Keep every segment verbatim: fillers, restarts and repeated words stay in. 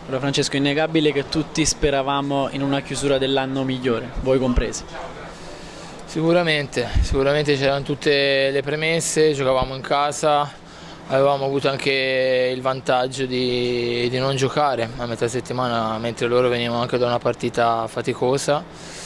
Allora Francesco, è innegabile che tutti speravamo in una chiusura dell'anno migliore, voi compresi. Sicuramente, sicuramente c'erano tutte le premesse, giocavamo in casa, avevamo avuto anche il vantaggio di, di non giocare a metà settimana, mentre loro venivano anche da una partita faticosa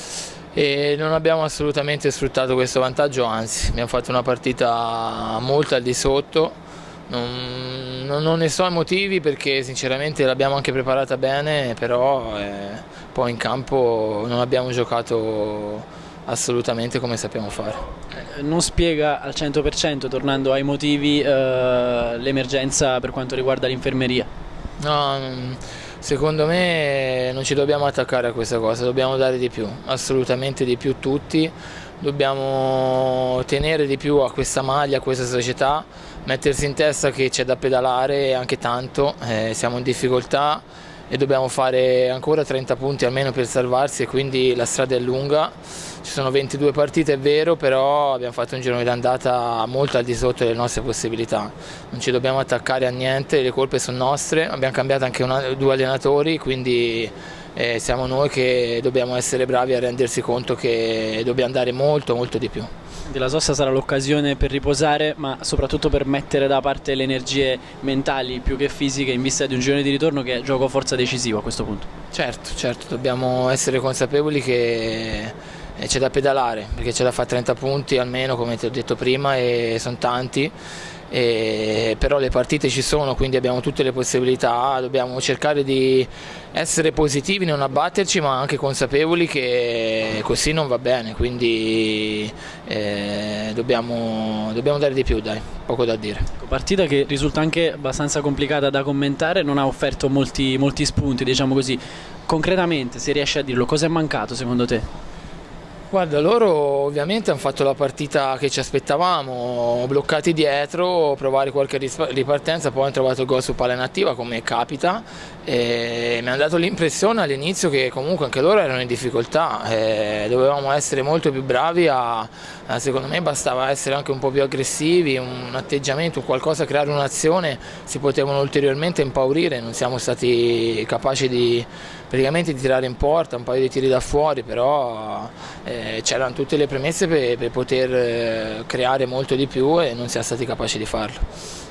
e non abbiamo assolutamente sfruttato questo vantaggio, anzi abbiamo fatto una partita molto al di sotto. Non, non- non ne so i motivi perché sinceramente l'abbiamo anche preparata bene, però eh, poi in campo non abbiamo giocato assolutamente come sappiamo fare. Eh, Non spiega al cento per cento, tornando ai motivi, eh, l'emergenza per quanto riguarda l'infermeria. No, non- secondo me non ci dobbiamo attaccare a questa cosa, dobbiamo dare di più, assolutamente di più tutti, dobbiamo tenere di più a questa maglia, a questa società, mettersi in testa che c'è da pedalare anche tanto, eh, siamo in difficoltà e dobbiamo fare ancora trenta punti almeno per salvarsi e quindi la strada è lunga. Ci sono ventidue partite, è vero, però abbiamo fatto un girone d'andata molto al di sotto delle nostre possibilità. Non ci dobbiamo attaccare a niente, le colpe sono nostre, abbiamo cambiato anche una, due allenatori, quindi eh, siamo noi che dobbiamo essere bravi a rendersi conto che dobbiamo dare molto, molto di più. Quindi la sosta sarà l'occasione per riposare, ma soprattutto per mettere da parte le energie mentali più che fisiche in vista di un girone di ritorno che è gioco forza decisivo a questo punto. Certo, certo, dobbiamo essere consapevoli che eh, c'è da pedalare, perché c'è da fare trenta punti almeno, come ti ho detto prima, e sono tanti, e però le partite ci sono, quindi abbiamo tutte le possibilità, dobbiamo cercare di essere positivi, non abbatterci, ma anche consapevoli che così non va bene, quindi eh, dobbiamo, dobbiamo dare di più, dai, poco da dire. Partita che risulta anche abbastanza complicata da commentare, non ha offerto molti, molti spunti, diciamo così. Concretamente, se riesci a dirlo, cosa è mancato secondo te? Guarda, loro ovviamente hanno fatto la partita che ci aspettavamo, bloccati dietro, provare qualche ripartenza, poi hanno trovato il gol su palla inattiva come capita e mi hanno dato l'impressione all'inizio che comunque anche loro erano in difficoltà, e dovevamo essere molto più bravi, a, a, secondo me bastava essere anche un po' più aggressivi, un atteggiamento, qualcosa, creare un'azione, si potevano ulteriormente impaurire, non siamo stati capaci di, praticamente di tirare in porta, un paio di tiri da fuori, però eh, c'erano tutte le premesse per, per poter eh, creare molto di più e non siamo stati capaci di farlo.